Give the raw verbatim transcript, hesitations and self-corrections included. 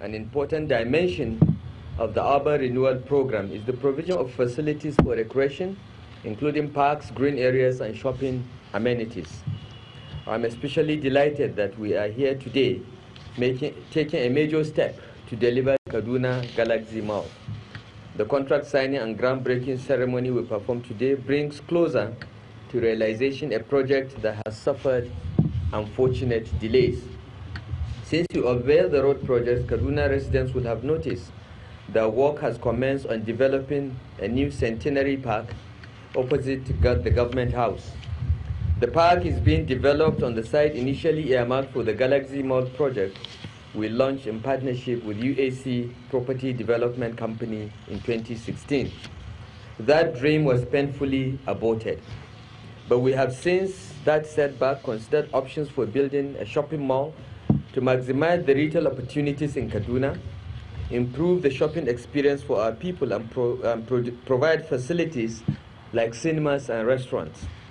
an important dimension of the urban renewal program is the provision of facilities for recreation, including parks, green areas, and shopping amenities. I'm especially delighted that we are here today making, taking a major step to deliver Kaduna Galaxy Mall. The contract signing and groundbreaking ceremony we perform today brings closer to realization a project that has suffered unfortunate delays. Since you unveiled the road project, Kaduna residents will have noticed that work has commenced on developing a new centenary park opposite the government house. The park is being developed on the site initially earmarked for the Galaxy Mall project we launched in partnership with U A C Property Development Company in twenty sixteen. That dream was painfully aborted, but we have since that setback considered options for building a shopping mall to maximize the retail opportunities in Kaduna, improve the shopping experience for our people, and, pro, and pro, provide facilities like cinemas and restaurants.